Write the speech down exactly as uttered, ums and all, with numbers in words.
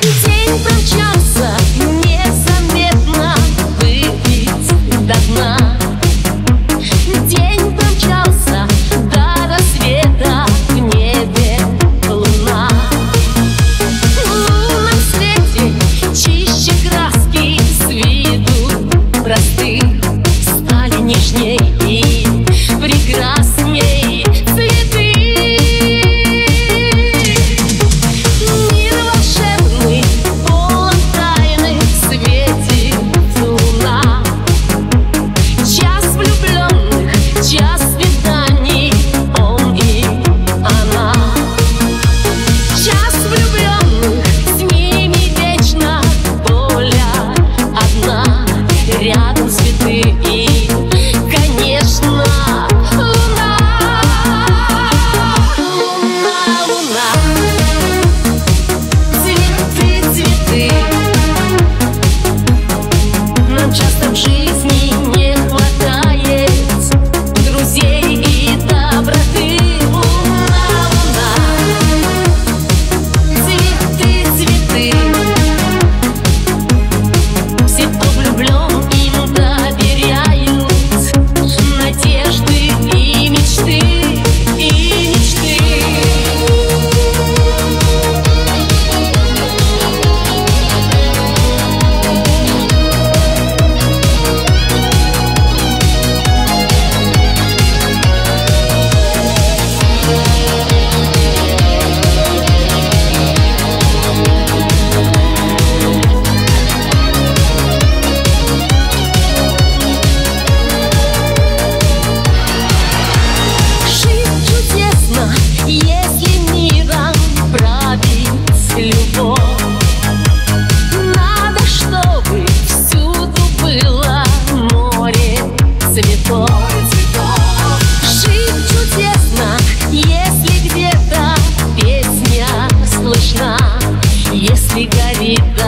День промчался незаметно, выпить до дна. День промчался до рассвета, в небе луна. В лунном свете чище краски, с виду простых стали нежней и прекрасней цветы. Мир волшебный, полон тайны, светит луна. Час влюбленных, час свиданий, он и она. Час влюбленных, с ними вечно воля одна. Рядом цветы и, конечно, луна. Луна, луна, цветы, цветы. Нам часто в жизни не хватает друзей и доброты. Луна, луна, цветы, цветы. Все, кто влюблен, им доверяют надежды и мечты, и мечты. Жизнь чудесна, если миром правит любовь. Надо, чтобы всюду было море цветов. Жизнь чудесна, если где-то песня слышна, если горит